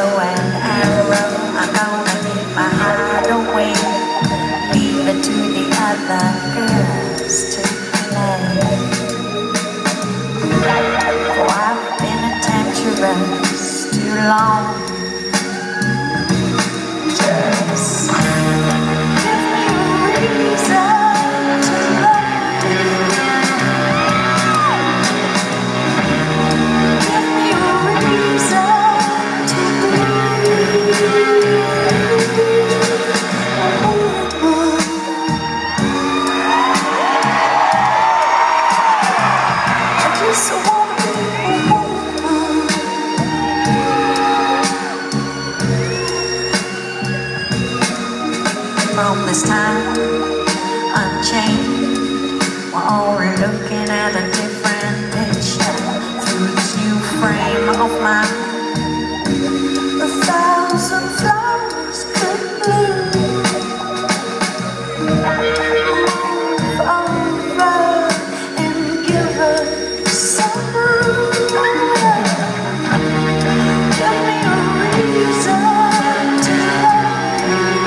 bow and arrow. I'm gonna give my heart away, leave it to the other girls to play. For I've been adventurous too long. Just give me a reason to love you. Give me a reason to believe. I just wanna be a woman. From this time unchained, we're all looking at a different picture through this new frame of mine. 1,000 flowers could bloom over and give us some room. Give me a reason to love you.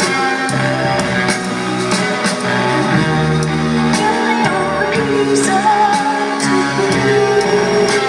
Give me a reason to believe.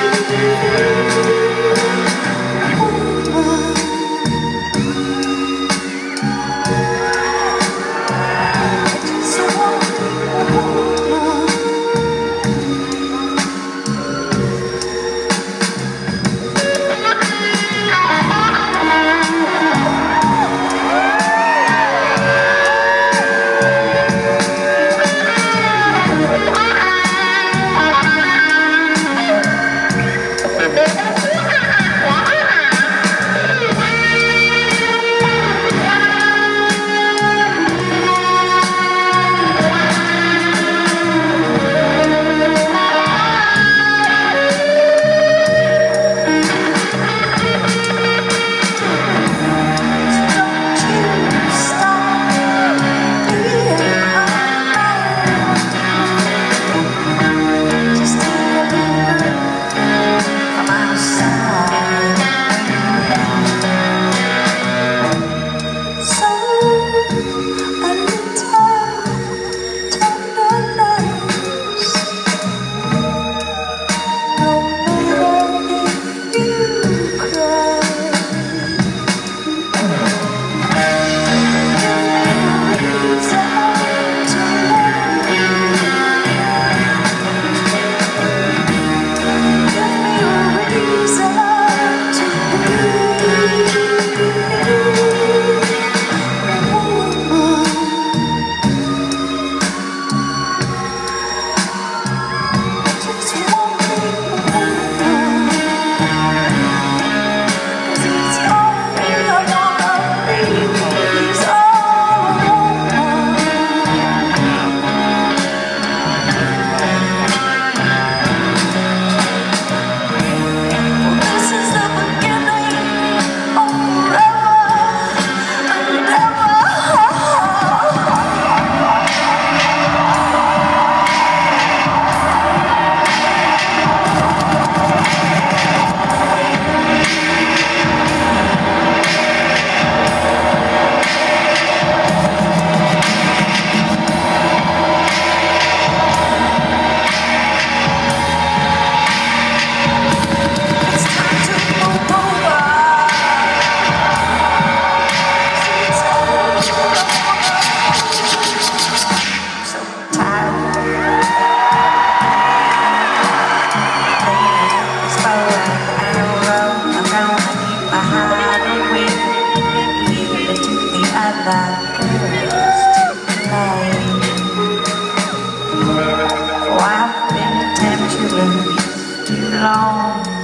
Oh, I've been tempted too long.